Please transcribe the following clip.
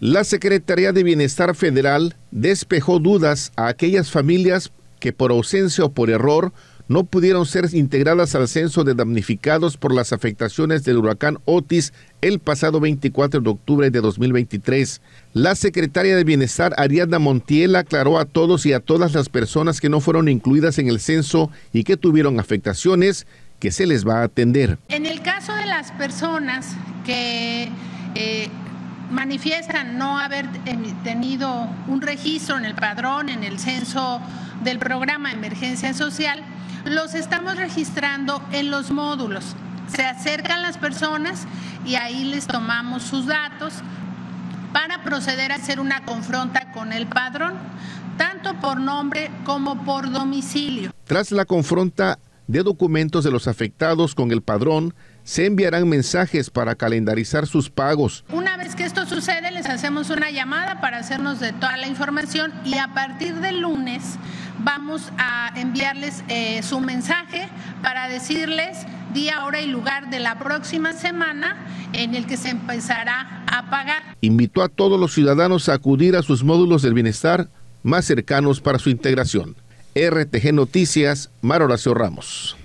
La Secretaría de Bienestar Federal despejó dudas a aquellas familias que por ausencia o por error no pudieron ser integradas al censo de damnificados por las afectaciones del huracán Otis el pasado 24 de octubre de 2023. La secretaria de Bienestar, Ariadna Montiel, aclaró a todos y a todas las personas que no fueron incluidas en el censo y que tuvieron afectaciones que se les va a atender. En el caso de las personas que manifiestan no haber tenido un registro en el padrón, en el censo del programa de emergencia social, los estamos registrando en los módulos. Se acercan las personas y ahí les tomamos sus datos para proceder a hacer una confronta con el padrón, tanto por nombre como por domicilio. Tras la confronta de documentos de los afectados con el padrón, se enviarán mensajes para calendarizar sus pagos. Una vez que esto sucede, les hacemos una llamada para hacernos de toda la información y a partir del lunes vamos a enviarles su mensaje para decirles día, hora y lugar de la próxima semana en el que se empezará a pagar. Invitó a todos los ciudadanos a acudir a sus módulos del bienestar más cercanos para su integración. RTG Noticias, Mar Horacio Ramos.